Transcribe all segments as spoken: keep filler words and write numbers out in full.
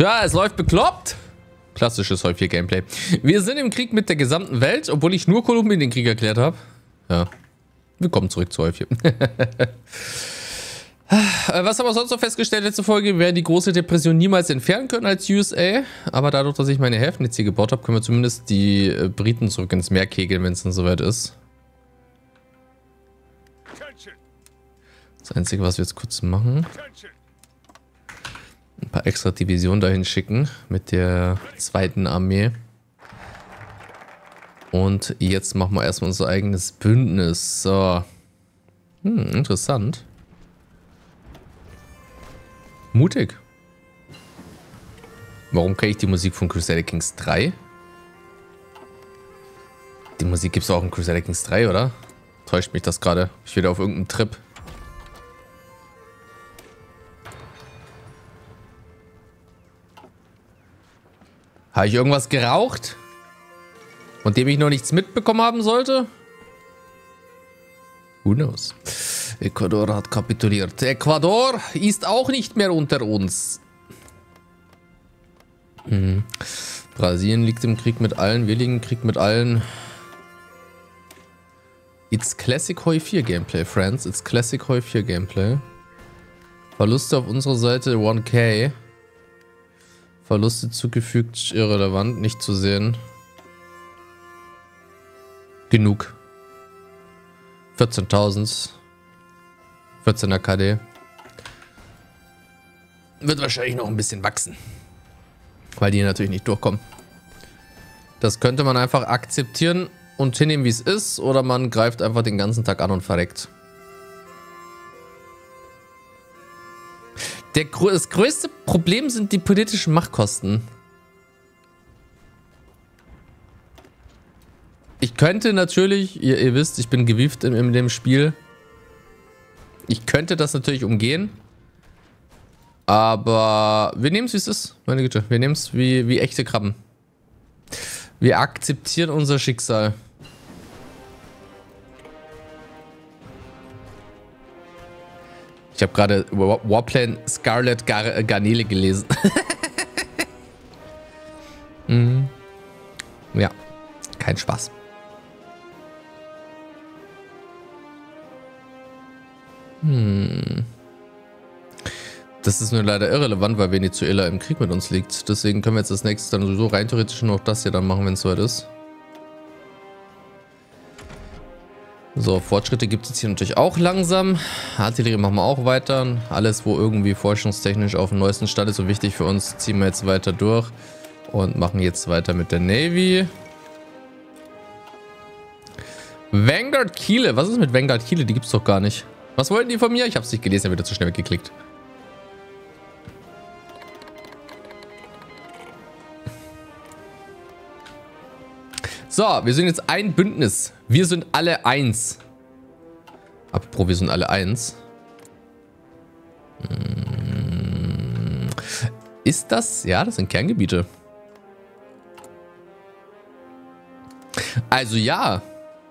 Tja, es läuft bekloppt. Klassisches Häufiger Gameplay. Wir sind im Krieg mit der gesamten Welt, obwohl ich nur Kolumbien den Krieg erklärt habe. Ja. Willkommen zurück zu Häufiger. Was haben wir sonst noch festgestellt letzte Folge? Wir werden die große Depression niemals entfernen können als U S A. Aber dadurch, dass ich meine Häfen jetzt hier gebaut habe, können wir zumindest die äh, Briten zurück ins Meer kegeln, wenn es dann soweit ist. Das Einzige, was wir jetzt kurz machen, ein paar extra Divisionen dahin schicken mit der zweiten Armee. Und jetzt machen wir erstmal unser eigenes Bündnis. So. Hm, interessant. Mutig. Warum kenne ich die Musik von Crusader Kings drei? Die Musik gibt es auch in Crusader Kings drei, oder? Täuscht mich das gerade? Ich bin wieder auf irgendeinem Trip. Habe ich irgendwas geraucht? Von dem ich noch nichts mitbekommen haben sollte? Who knows? Ecuador hat kapituliert. Ecuador ist auch nicht mehr unter uns. Hm. Brasilien liegt im Krieg mit allen. Wir liegen im Krieg mit allen. It's Classic Hoi vier Gameplay, friends. It's Classic Hoi vier Gameplay. Verluste auf unserer Seite one K. Verluste zugefügt, irrelevant, nicht zu sehen. Genug. vierzehntausend. vierzehner K D. Wird wahrscheinlich noch ein bisschen wachsen. Weil die hier natürlich nicht durchkommen. Das könnte man einfach akzeptieren und hinnehmen, wie es ist. Oder man greift einfach den ganzen Tag an und verreckt. Der, das größte Problem sind die politischen Machtkosten. Ich könnte natürlich, ihr, ihr wisst, ich bin gewieft in, in dem Spiel. Ich könnte das natürlich umgehen. Aber wir nehmen es, wie es ist. Meine Güte, wir nehmen es wie, wie echte Krabben. Wir akzeptieren unser Schicksal. Ich habe gerade Warplan Scarlet Gar Garnele gelesen. mhm. Ja, kein Spaß. Hm. Das ist nur leider irrelevant, weil Venezuela im Krieg mit uns liegt. Deswegen können wir jetzt das nächste dann sowieso rein theoretisch noch das hier dann machen, wenn es soweit ist. So, Fortschritte gibt es jetzt hier natürlich auch langsam. Artillerie machen wir auch weiter. Alles, wo irgendwie forschungstechnisch auf dem neuesten Stand ist, so wichtig für uns, ziehen wir jetzt weiter durch. Und machen jetzt weiter mit der Navy. Vanguard Kiele. Was ist mit Vanguard Kiele? Die gibt es doch gar nicht. Was wollten die von mir? Ich habe es nicht gelesen, ich habe wieder zu schnell weggeklickt. So, wir sind jetzt ein Bündnis. Wir sind alle eins. Apropos, wir sind alle eins. Hm. Ist das? Ja, das sind Kerngebiete. Also ja.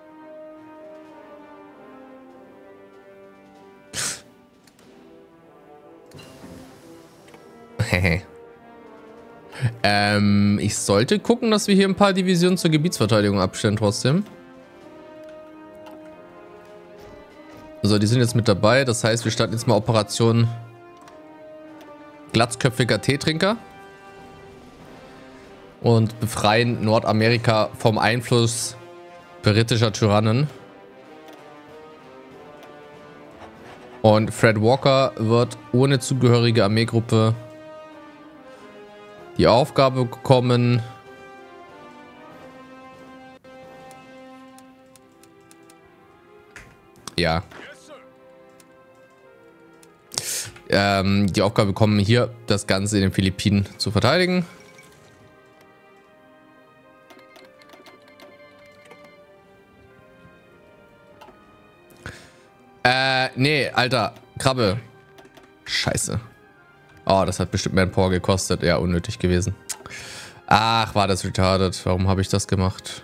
Hehe. Ähm, ich sollte gucken, dass wir hier ein paar Divisionen zur Gebietsverteidigung abstellen trotzdem. So, die sind jetzt mit dabei. Das heißt, wir starten jetzt mal Operation glatzköpfiger Teetrinker. Und befreien Nordamerika vom Einfluss britischer Tyrannen. Und Fred Walker wird ohne zugehörige Armeegruppe die Aufgabe bekommen, ja, ähm, die Aufgabe bekommen, hier das Ganze in den Philippinen zu verteidigen. Äh, nee, Alter, Krabbe. Scheiße. Oh, das hat bestimmt mehr ein Power gekostet. Ja, unnötig gewesen. Ach, war das retarded. Warum habe ich das gemacht?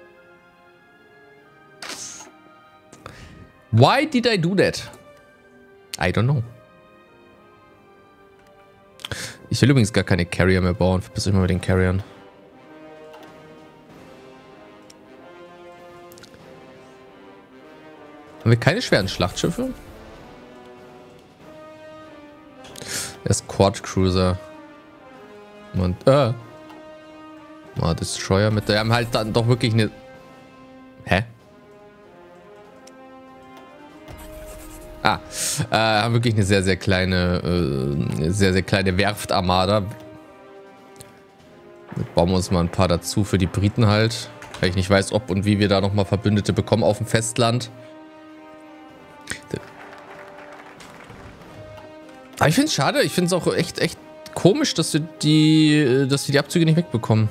Why did I do that? I don't know. Ich will übrigens gar keine Carrier mehr bauen. Verpiss euch mal mit den Carriern. Haben wir keine schweren Schlachtschiffe? Das ist Quad Cruiser. Und, äh. Mal Destroyer mit. Wir haben halt dann doch wirklich eine. Hä? Ah, äh, haben wirklich eine sehr, sehr kleine, äh, sehr, sehr kleine Werftarmada. Bauen wir uns mal ein paar dazu für die Briten halt. Weil ich nicht weiß, ob und wie wir da nochmal Verbündete bekommen auf dem Festland. Aber ich finde es schade, ich finde es auch echt, echt komisch, dass wir die, dass wir die Abzüge nicht wegbekommen.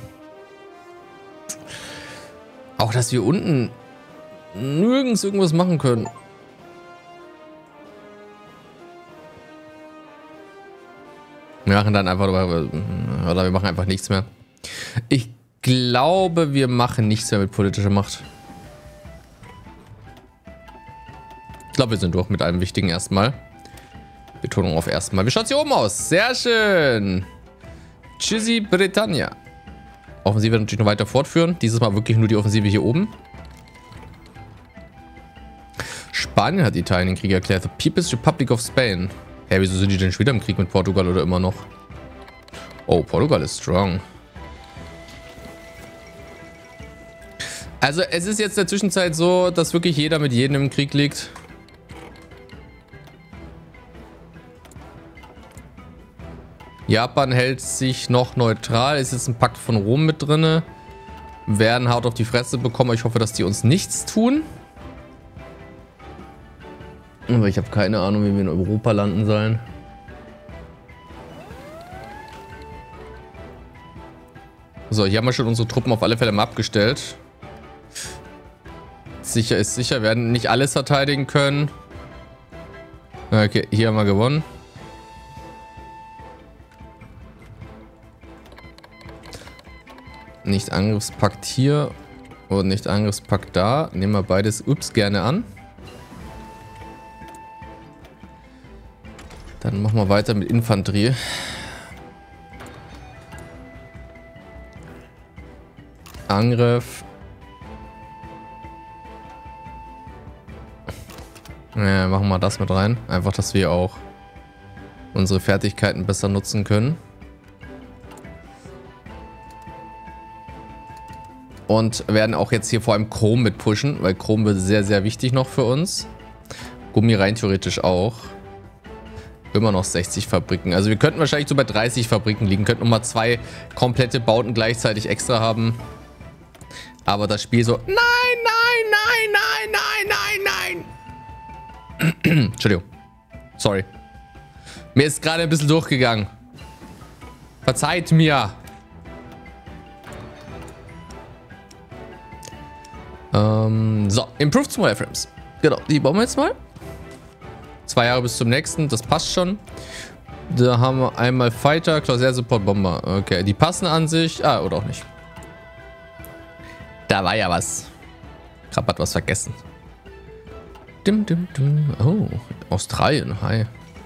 Auch, dass wir unten nirgends irgendwas machen können. Wir machen dann einfach, oder wir machen einfach nichts mehr. Ich glaube, wir machen nichts mehr mit politischer Macht. Ich glaube, wir sind durch mit allem Wichtigen erstmal. Betonung auf erstmal. Wie schaut es hier oben aus? Sehr schön. Tschüssi, Britannia. Offensive natürlich noch weiter fortführen. Dieses Mal wirklich nur die Offensive hier oben. Spanien hat Italien den Krieg erklärt. The People's Republic of Spain. Hä, hey, wieso sind die denn schon wieder im Krieg mit Portugal oder immer noch? Oh, Portugal ist strong. Also es ist jetzt in der Zwischenzeit so, dass wirklich jeder mit jedem im Krieg liegt. Japan hält sich noch neutral. Ist jetzt ein Pakt von Rom mit drin. Werden hart auf die Fresse bekommen. Ich hoffe, dass die uns nichts tun. Aber ich habe keine Ahnung, wie wir in Europa landen sollen. So, hier haben wir schon unsere Truppen auf alle Fälle mal abgestellt. Sicher ist sicher. Wir werden nicht alles verteidigen können. Okay, hier haben wir gewonnen. Nicht Angriffspakt hier und nicht Angriffspakt da. Nehmen wir beides ups gerne an. Dann machen wir weiter mit Infanterie. Angriff. Ja, machen wir das mit rein. Einfach, dass wir auch unsere Fertigkeiten besser nutzen können. Und werden auch jetzt hier vor allem Chrom mit pushen, weil Chrom wird sehr, sehr wichtig noch für uns. Gummi rein theoretisch auch. Immer noch sechzig Fabriken. Also wir könnten wahrscheinlich so bei dreißig Fabriken liegen. Könnten nochmal zwei komplette Bauten gleichzeitig extra haben. Aber das Spiel so... Nein, nein, nein, nein, nein, nein, nein. Entschuldigung. Sorry. Mir ist gerade ein bisschen durchgegangen. Verzeiht mir. Ähm, so, Improved Small Airframes. Genau, die bauen wir jetzt mal. Zwei Jahre bis zum nächsten, das passt schon. Da haben wir einmal Fighter, Closer Support Bomber. Okay, die passen an sich. Ah, oder auch nicht. Da war ja was. Krab hat was vergessen. Dim, dim, dim. Oh, Australien, hi.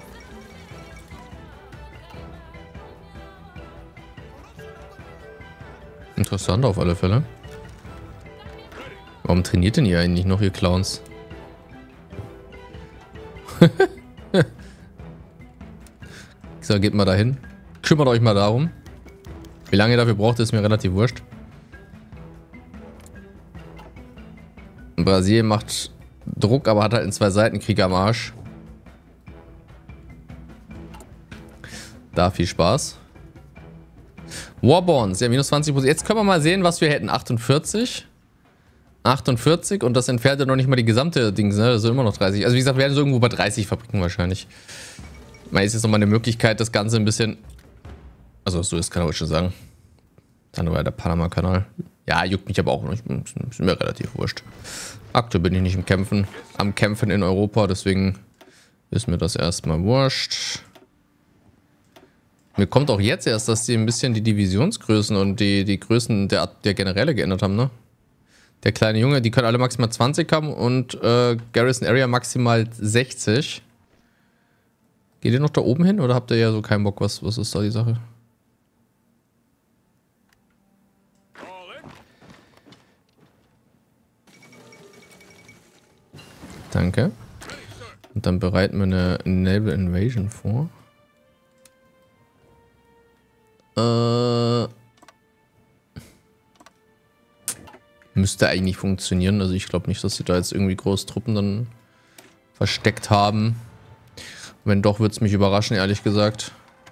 Interessant auf alle Fälle. Warum trainiert denn ihr eigentlich noch, ihr Clowns? So, geht mal dahin. Kümmert euch mal darum. Wie lange ihr dafür braucht, ist mir relativ wurscht. Brasilien macht Druck, aber hat halt einen Zwei-Seiten-Krieg am Arsch. Da viel Spaß. Warborns, ja, minus zwanzig Prozent. Jetzt können wir mal sehen, was wir hätten. achtundvierzig. achtundvierzig und das entfernt ja noch nicht mal die gesamte Dings, ne? Das sind immer noch dreißig. Also wie gesagt, wir werden so irgendwo bei dreißig Fabriken wahrscheinlich. Mal ist jetzt nochmal eine Möglichkeit, das Ganze ein bisschen... Also so ist, kann ich schon sagen. Dann war der Panama-Kanal. Ja, juckt mich aber auch noch. Ist mir relativ wurscht. Aktuell bin ich nicht im Kämpfen, am Kämpfen in Europa, deswegen ist mir das erstmal wurscht. Mir kommt auch jetzt erst, dass die ein bisschen die Divisionsgrößen und die, die Größen der, der Generäle geändert haben, ne? Der kleine Junge, die können alle maximal zwanzig haben und äh, Garrison Area maximal sechzig. Geht ihr noch da oben hin oder habt ihr ja so keinen Bock? Was, was ist da die Sache? Danke. Und dann bereiten wir eine Naval Invasion vor. Äh, müsste eigentlich funktionieren. Also ich glaube nicht, dass sie da jetzt irgendwie groß Truppen dann versteckt haben. Wenn doch, würde es mich überraschen, ehrlich gesagt.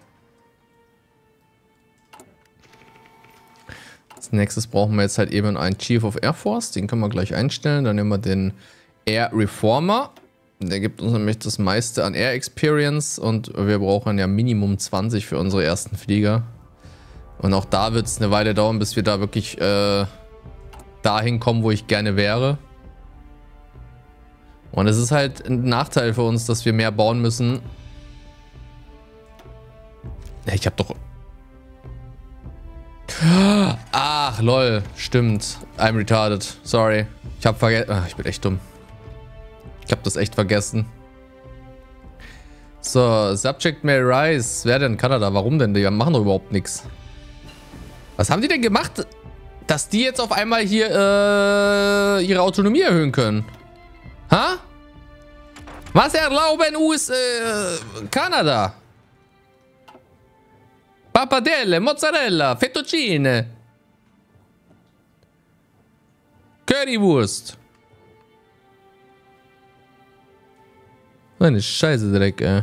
Als nächstes brauchen wir jetzt halt eben einen Chief of Air Force. Den können wir gleich einstellen. Dann nehmen wir den Air Reformer. Der gibt uns nämlich das meiste an Air Experience. Und wir brauchen ja Minimum zwanzig für unsere ersten Flieger. Und auch da wird es eine Weile dauern, bis wir da wirklich äh, dahin kommen, wo ich gerne wäre. Und es ist halt ein Nachteil für uns, dass wir mehr bauen müssen. Ja, ich hab doch... Ach, lol. Stimmt. I'm retarded. Sorry. Ich hab vergessen... Ach, ich bin echt dumm. Ich hab das echt vergessen. So, Subject may rise. Wer denn? Kanada? Warum denn? Die machen doch überhaupt nichts. Was haben die denn gemacht, dass die jetzt auf einmal hier äh, ihre Autonomie erhöhen können? Ha? Was erlauben U S äh, Kanada? Pappardelle, Mozzarella, Fettuccine. Currywurst. Eine Scheiße Dreck, ey.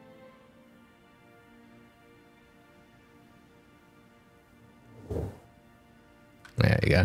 Naja, egal.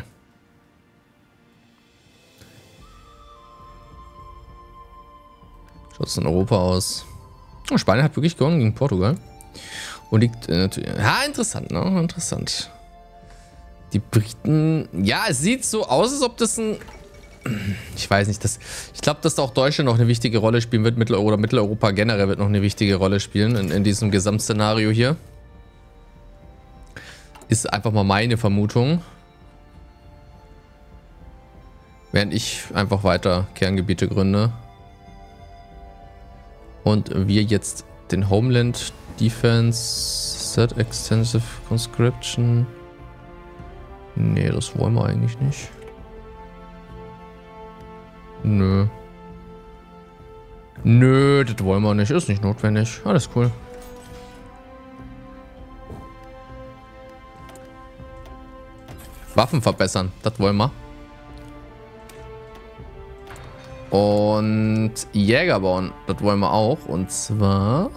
Schaut es in Europa aus. Oh, Spanien hat wirklich gewonnen gegen Portugal. Und liegt äh, natürlich... Ja, interessant, ne? Interessant. Die Briten... Ja, es sieht so aus, als ob das ein... Ich weiß nicht, das... Ich glaube, dass da auch Deutschland noch eine wichtige Rolle spielen wird. Mittel oder Mitteleuropa generell wird noch eine wichtige Rolle spielen in, in diesem Gesamtszenario hier. Ist einfach mal meine Vermutung. Während ich einfach weiter Kerngebiete gründe. Und wir jetzt den Homeland Defense Set Extensive Conscription. Nee, das wollen wir eigentlich nicht. Nö. Nö, das wollen wir nicht. Ist nicht notwendig. Alles cool. Waffen verbessern. Das wollen wir. Und Jäger bauen. Das wollen wir auch. Und zwar...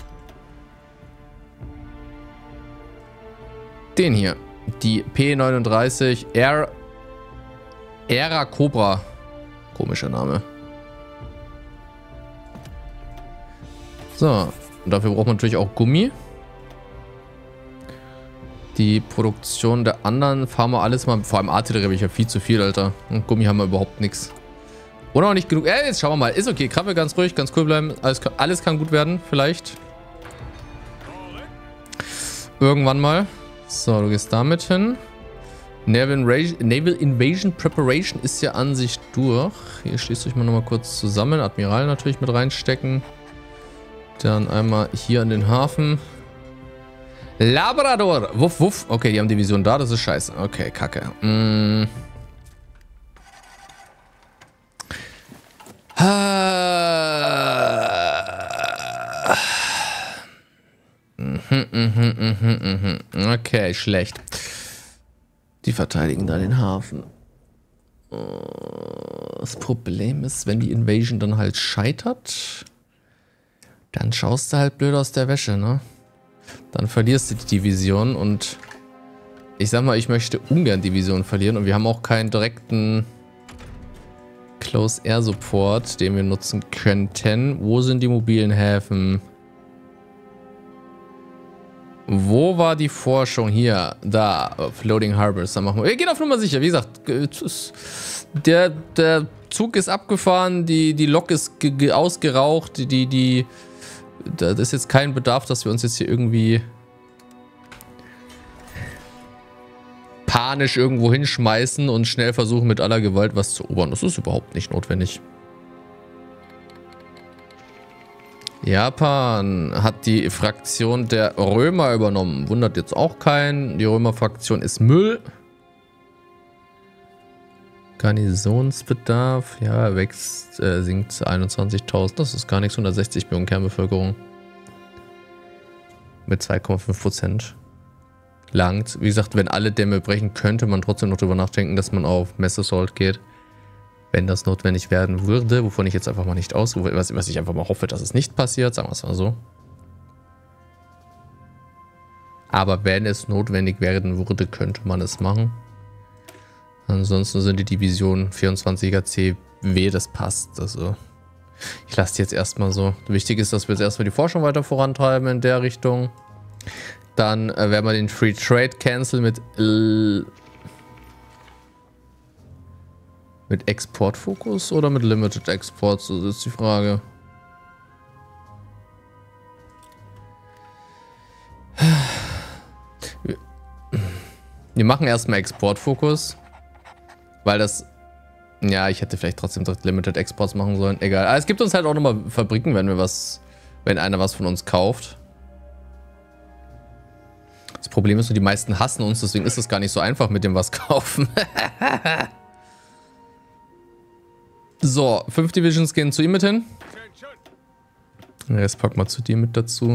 den hier. Die P neununddreißig Air... Aera Cobra. Komischer Name. So. Und dafür braucht man natürlich auch Gummi. Die Produktion der anderen fahren wir alles mal. Vor allem Artillerie habe ich ja viel zu viel, Alter. Und Gummi haben wir überhaupt nichts. Oder auch nicht genug. Äh, jetzt schauen wir mal. Ist okay. Krabbel ganz ruhig, ganz cool bleiben. Alles, alles kann gut werden, vielleicht. Irgendwann mal. So, du gehst damit hin. Naval Invasion, Naval Invasion Preparation ist ja an sich durch. Hier schließt euch mal nochmal kurz zusammen. Admiral natürlich mit reinstecken. Dann einmal hier an den Hafen. Labrador. Wuff, wuff. Okay, die haben Division da. Das ist scheiße. Okay, kacke. Mm. Okay, schlecht. Die verteidigen da den Hafen. Das Problem ist, wenn die Invasion dann halt scheitert, dann schaust du halt blöd aus der Wäsche, ne? Dann verlierst du die Division und ich sag mal, ich möchte ungern Division verlieren und wir haben auch keinen direkten Close Air Support, den wir nutzen könnten. Wo sind die mobilen Häfen? Wo war die Forschung? Hier, da, Floating Harbors. Da machen wir. Wir gehen auf Nummer sicher. Wie gesagt, der, der Zug ist abgefahren, die, die Lok ist ausgeraucht, die, die, die, da ist jetzt kein Bedarf, dass wir uns jetzt hier irgendwie panisch irgendwo hinschmeißen und schnell versuchen, mit aller Gewalt was zu erobern. Das ist überhaupt nicht notwendig. Japan hat die Fraktion der Römer übernommen. Wundert jetzt auch keinen. Die Römer-Fraktion ist Müll. Garnisonsbedarf, ja, wächst, äh, sinkt einundzwanzigtausend. Das ist gar nichts, hundertsechzig Millionen Kernbevölkerung. Mit zwei Komma fünf Prozent. Langt. Wie gesagt, wenn alle Dämme brechen, könnte man trotzdem noch drüber nachdenken, dass man auf Mass Assault geht. Wenn das notwendig werden würde, wovon ich jetzt einfach mal nicht aus, was, was ich einfach mal hoffe, dass es nicht passiert, sagen wir es mal so. Aber wenn es notwendig werden würde, könnte man es machen. Ansonsten sind die Divisionen vierundzwanziger C W, das passt. Also ich lasse die jetzt erstmal so. Wichtig ist, dass wir jetzt erstmal die Forschung weiter vorantreiben in der Richtung. Dann äh, werden wir den Free Trade Cancel mit L mit Exportfokus oder mit Limited Exports? Das ist die Frage. Wir, wir machen erstmal Exportfokus. Weil das... Ja, ich hätte vielleicht trotzdem Limited Exports machen sollen. Egal. Aber es gibt uns halt auch nochmal Fabriken, wenn wir was... Wenn einer was von uns kauft. Das Problem ist nur, die meisten hassen uns, deswegen ist es gar nicht so einfach mit dem was kaufen. So, fünf Divisions gehen zu ihm mit hin. Jetzt packen wir zu dir mit dazu.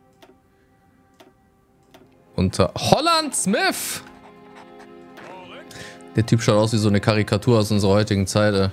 Unter Holland Smith! Der Typ schaut aus wie so eine Karikatur aus unserer heutigen Zeit.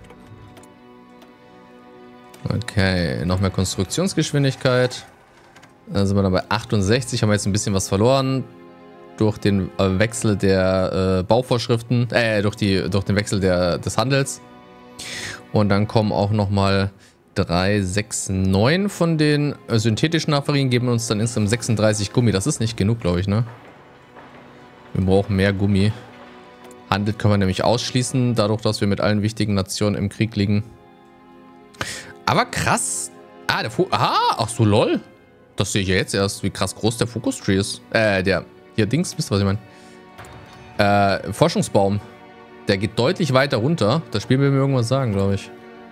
Okay, noch mehr Konstruktionsgeschwindigkeit. Dann sind wir dann bei achtundsechzig, haben wir jetzt ein bisschen was verloren. Durch den äh, Wechsel der äh, Bauvorschriften, äh, durch, die, durch den Wechsel der, des Handels. Und dann kommen auch nochmal drei, sechs, neun von den äh, synthetischen Naferien, geben uns dann insgesamt sechsunddreißig Gummi. Das ist nicht genug, glaube ich, ne? Wir brauchen mehr Gummi. Handel können wir nämlich ausschließen, dadurch, dass wir mit allen wichtigen Nationen im Krieg liegen. Aber krass. Ah, der Fokus. Aha, ach so, lol. Das sehe ich ja jetzt erst, wie krass groß der Focus Tree ist. Äh, der, hier, Dings, wisst ihr, was ich meine? Äh, Forschungsbaum. Der geht deutlich weiter runter. Das Spiel will mir irgendwas sagen, glaube ich.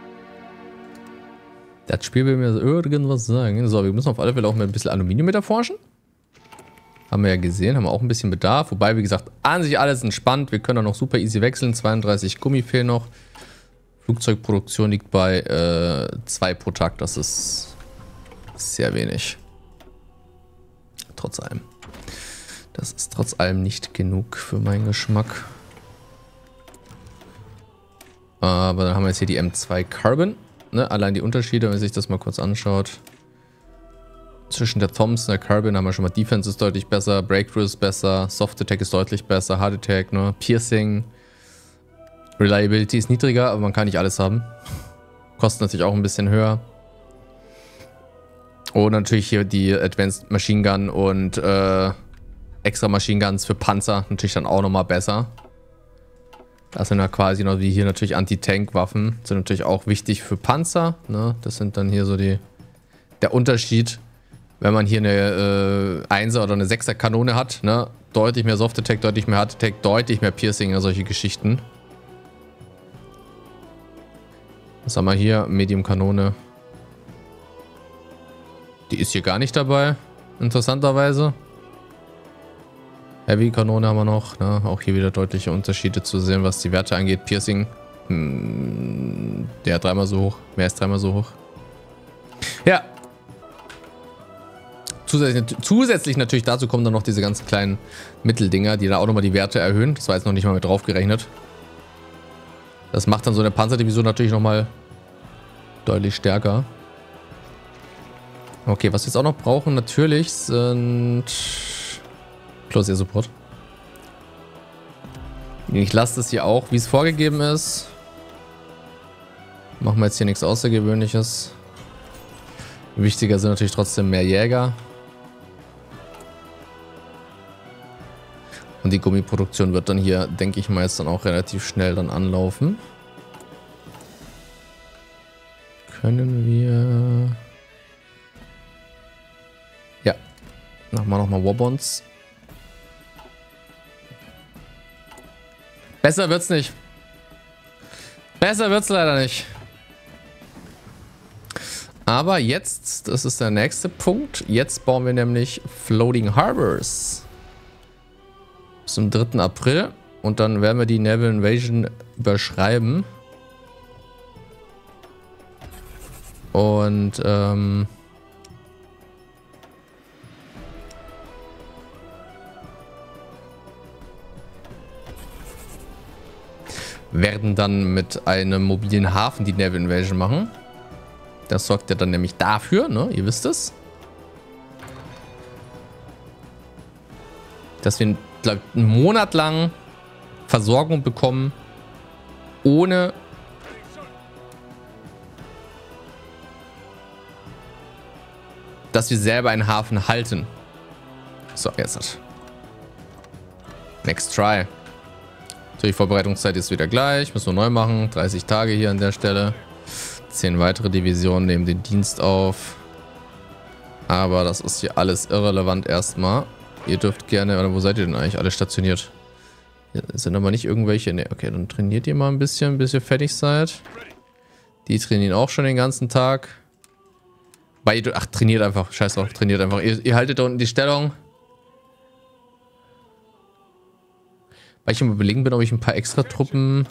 Das Spiel will mir irgendwas sagen. So, wir müssen auf alle Fälle auch mal ein bisschen Aluminium mit erforschen. Haben wir ja gesehen, haben wir auch ein bisschen Bedarf. Wobei, wie gesagt, an sich alles entspannt. Wir können da noch super easy wechseln. zweiunddreißig Gummi fehlen noch. Flugzeugproduktion liegt bei äh, zwei pro Tag. Das ist sehr wenig. Trotz allem. Das ist trotz allem nicht genug für meinen Geschmack. Aber dann haben wir jetzt hier die M zwei Carbon. Ne? Allein die Unterschiede, wenn man sich das mal kurz anschaut. Zwischen der Thompson und der Carbon haben wir schon mal Defense ist deutlich besser, Breakthrough ist besser, Soft Attack ist deutlich besser, Hard Attack, ne? Piercing, Reliability ist niedriger, aber man kann nicht alles haben. Kostet natürlich auch ein bisschen höher. Und natürlich hier die Advanced Machine Gun und äh, extra Machine Guns für Panzer natürlich dann auch nochmal besser. Das sind ja quasi noch wie hier natürlich Anti-Tank-Waffen, sind natürlich auch wichtig für Panzer, ne? Das sind dann hier so die der Unterschied. Wenn man hier eine äh, Einser oder eine Sechser Kanone hat, ne, deutlich mehr Soft Attack, deutlich mehr Hard Attack, deutlich mehr Piercing, solche Geschichten. Was haben wir hier? Medium Kanone. Die ist hier gar nicht dabei, interessanterweise. Heavy Kanone haben wir noch, ne, auch hier wieder deutliche Unterschiede zu sehen, was die Werte angeht. Piercing, mh, der dreimal so hoch, mehr als dreimal so hoch. Ja. Zusätzlich, zusätzlich natürlich dazu kommen dann noch diese ganzen kleinen Mitteldinger, die dann auch nochmal die Werte erhöhen. Das war jetzt noch nicht mal mit drauf gerechnet. Das macht dann so eine Panzerdivision natürlich nochmal deutlich stärker. Okay, was wir jetzt auch noch brauchen natürlich sind Close Air Support. Ich lasse das hier auch, wie es vorgegeben ist. Machen wir jetzt hier nichts Außergewöhnliches. Wichtiger sind natürlich trotzdem mehr Jäger. Und die Gummiproduktion wird dann hier, denke ich mal, jetzt dann auch relativ schnell dann anlaufen. Können wir... Ja. Machen wir nochmal Warbonds. Besser wird's nicht. Besser wird's leider nicht. Aber jetzt, das ist der nächste Punkt. Jetzt bauen wir nämlich Floating Harbors. Bis zum dritten April. Und dann werden wir die Naval Invasion überschreiben. Und, ähm... werden dann mit einem mobilen Hafen die Naval Invasion machen. Das sorgt ja dann nämlich dafür, ne? Ihr wisst es. Dass wir, glaube ich, einen Monat lang Versorgung bekommen, ohne dass wir selber einen Hafen halten. So, jetzt. Next try. Die Vorbereitungszeit ist wieder gleich. Müssen wir neu machen. dreißig Tage hier an der Stelle. zehn weitere Divisionen nehmen den Dienst auf. Aber das ist hier alles irrelevant erstmal. Ihr dürft gerne... Oder wo seid ihr denn eigentlich alle stationiert? Hier sind aber nicht irgendwelche... Ne, okay, dann trainiert ihr mal ein bisschen, bis ihr fertig seid. Die trainieren auch schon den ganzen Tag. Weil ihr... Ach, trainiert einfach. Scheiß drauf, trainiert einfach. Ihr, ihr haltet da unten die Stellung. Weil ich im Überlegen bin, ob ich ein paar extra Truppen...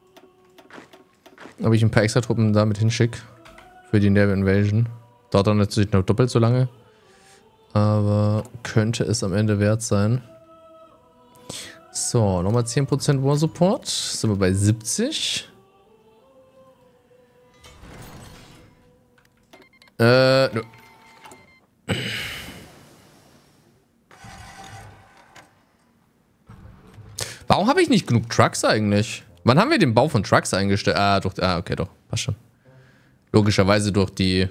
Ob ich ein paar extra Truppen damit hinschicke. Für die Naval Invasion. Dauert dann natürlich noch doppelt so lange. Aber könnte es am Ende wert sein. So, nochmal zehn Prozent War Support. Sind wir bei siebzig. Äh, nö. Warum habe ich nicht genug Trucks eigentlich? Wann haben wir den Bau von Trucks eingestellt? Ah, durch, ah okay, doch. Passt schon. Logischerweise durch die...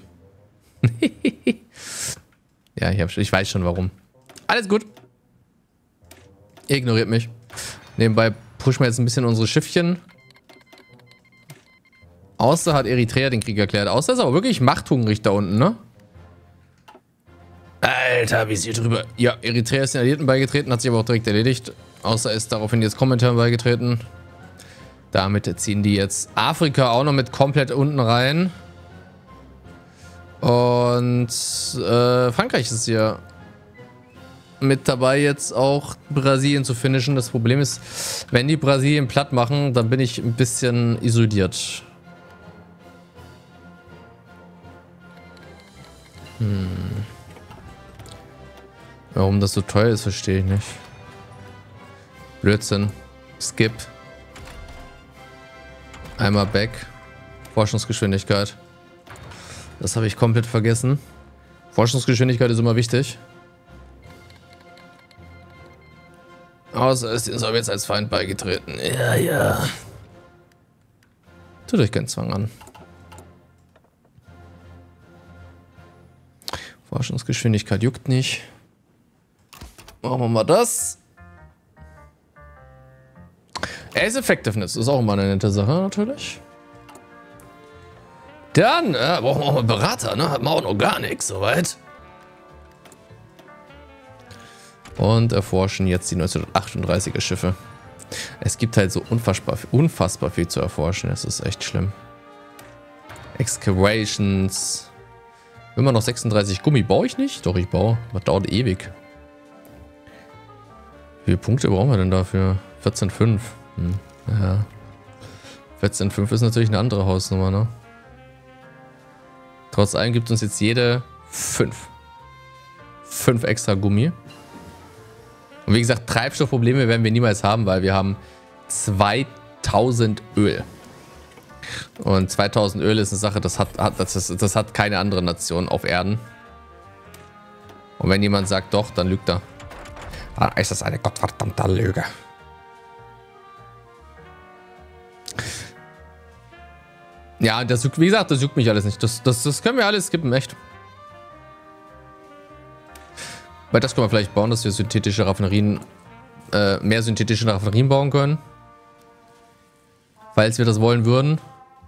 ja, ich, hab, ich weiß schon warum. Alles gut. Ihr ignoriert mich. Nebenbei pushen wir jetzt ein bisschen unsere Schiffchen. Außer hat Eritrea den Krieg erklärt. Außer ist aber wirklich machthungrig da unten, ne? Alter, wie sie drüber... Ja, Eritrea ist den Alliierten beigetreten, hat sich aber auch direkt erledigt. Außer ist daraufhin jetzt Kommentaren beigetreten. Damit ziehen die jetzt Afrika auch noch mit komplett unten rein. Und äh, Frankreich ist hier mit dabei, jetzt auch Brasilien zu finishen. Das Problem ist, wenn die Brasilien platt machen, dann bin ich ein bisschen isoliert. Hm. Warum das so teuer ist, verstehe ich nicht. Blödsinn. Skip. Einmal back. Forschungsgeschwindigkeit. Das habe ich komplett vergessen. Forschungsgeschwindigkeit ist immer wichtig. Außer ist den Sowjets als Feind beigetreten. Ja, ja. Tut euch keinen Zwang an. Forschungsgeschwindigkeit juckt nicht. Machen wir mal das. Ace Effectiveness ist auch immer eine nette Sache, natürlich. Dann äh, brauchen wir auch mal einen Berater, ne? Hat man auch noch gar nichts, soweit. Und erforschen jetzt die neunzehnhundertachtunddreißiger Schiffe. Es gibt halt so unfassbar, unfassbar viel zu erforschen. Das ist echt schlimm. Excavations. Immer noch sechsunddreißig Gummi. Baue ich nicht? Doch, ich baue. Das dauert ewig. Wie viele Punkte brauchen wir denn dafür? vierzehn Komma fünf. Hm, ja. vierzehn Komma fünf ist natürlich eine andere Hausnummer, ne? Trotz allem gibt uns jetzt jede fünf. fünf extra Gummi. Und wie gesagt, Treibstoffprobleme werden wir niemals haben, weil wir haben zweitausend Öl. Und zweitausend Öl ist eine Sache, das hat, hat, das, ist, das hat keine andere Nation auf Erden. Und wenn jemand sagt doch, dann lügt er. Dann ist das eine gottverdammte Lüge. Ja, das juckt, wie gesagt, das juckt mich alles nicht. Das, das, das können wir alles skippen, echt. Weil das können wir vielleicht bauen, dass wir synthetische Raffinerien, äh, mehr synthetische Raffinerien bauen können. Falls wir das wollen würden.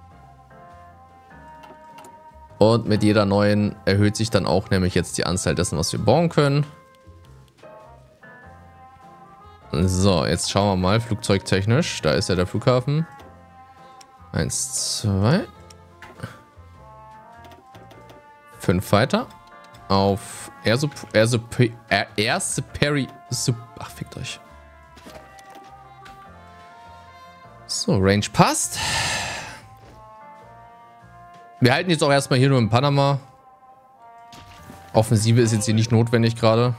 Und mit jeder neuen erhöht sich dann auch nämlich jetzt die Anzahl dessen, was wir bauen können. So, jetzt schauen wir mal, flugzeugtechnisch. Da ist ja der Flughafen. Eins, zwei. Fünf weiter. Auf Air Support. Air Support. Air Support. Ach, fickt euch. So, Range passt. Wir halten jetzt auch erstmal hier nur in Panama. Offensive ist jetzt hier nicht notwendig gerade.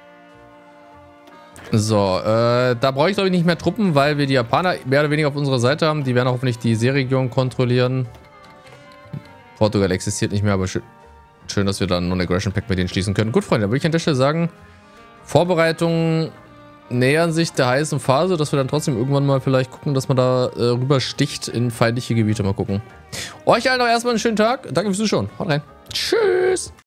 So, äh, da brauche ich glaube ich nicht mehr Truppen, weil wir die Japaner mehr oder weniger auf unserer Seite haben. Die werden hoffentlich die Seeregion kontrollieren. Portugal existiert nicht mehr, aber schön, schön dass wir dann einen Non-Aggression Pact mit denen schließen können. Gut, Freunde, da würde ich an der Stelle sagen, Vorbereitungen nähern sich der heißen Phase, dass wir dann trotzdem irgendwann mal vielleicht gucken, dass man da äh, rüber sticht in feindliche Gebiete. Mal gucken. Euch allen noch erstmal einen schönen Tag. Danke fürs Zuschauen. Haut rein. Tschüss.